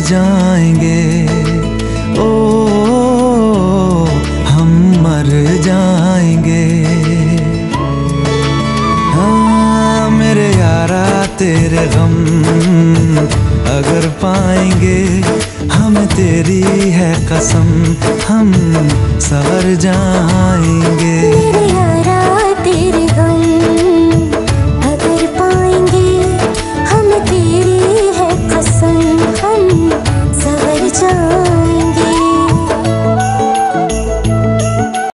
जाएंगे। ओ हम मर जाएंगे। हाँ मेरे यारा तेरे गम अगर पाएंगे, हमें तेरी है कसम हम सवर जाएंगे।